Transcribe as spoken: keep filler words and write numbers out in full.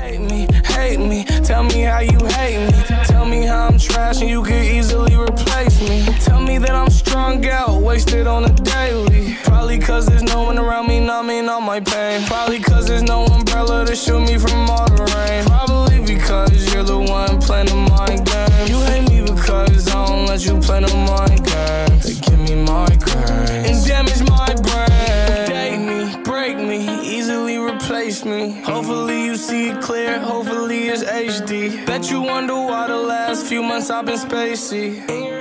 Hate me, hate me, tell me how you hate me. Tell me how I'm trash and you could easily replace me. Tell me that I'm strung out, wasted on a daily. Probably cause there's no one around me numbing all my pain. Probably cause there's no umbrella to shield me from all the rain. Probably because you're the one playing the mind game. You hate me because I don't let you play the mind games. They give me migraines and damage my brain. Date me, break me, easily replace me. Hopefully you see it clear, hopefully it's H D. Bet you wonder why the last few months I've been spacey.